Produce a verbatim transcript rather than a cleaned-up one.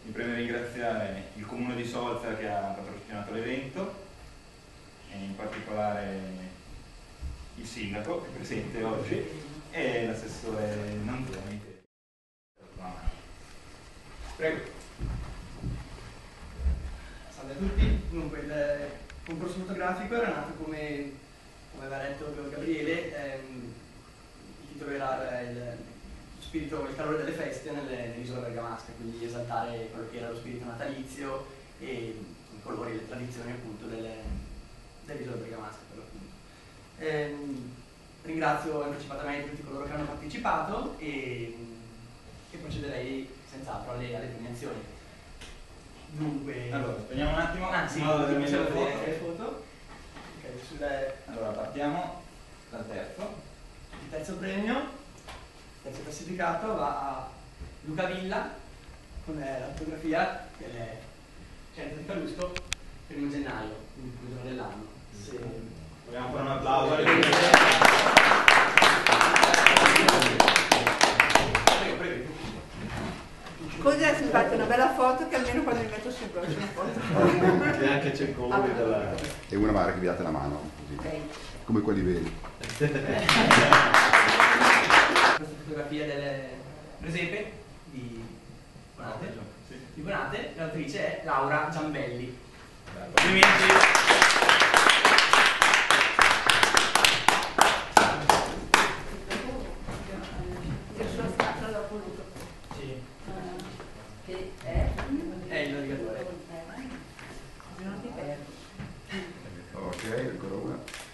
mi preme ringraziare il Comune di Solza che ha patrocinato l'evento e in particolare il sindaco che è presente oggi e l'assessore Nanzoni. Prego. Salve a tutti. Dunque, il concorso fotografico era nato come, come aveva detto Gabriele, ehm, il titolo era il spirito, il calore delle feste nell'isola bergamasca, quindi esaltare quello che era lo spirito natalizio e i colori e le tradizioni appunto dell'isola bergamasca per l'appunto. Ehm, ringrazio anticipatamente tutti coloro che hanno partecipato e, e procederei senz'altro alle, alle premiazioni. Dunque, allora, spegniamo un attimo. Anzi, no, vedere le le foto. foto. Okay, sulle... Allora, partiamo dal terzo. Il terzo premio, il terzo classificato va a Luca Villa con eh, la fotografia del centro di Calusco, primo gennaio, quindi il giorno dell'anno. Se... Vogliamo fare un applauso. Prego, prego. Così si fa una bella foto che almeno quando mi metto sempre faccio una foto. E anche c'è il colore della... E una magari che vi date la mano, così. Okay. Come quelli veri. Questa fotografia del presepe di Bonate, di Bonate, l'autrice è Laura Giambelli. Complimenti. Che è? È il navigatore. Non ti perdo. Ok, ancora una.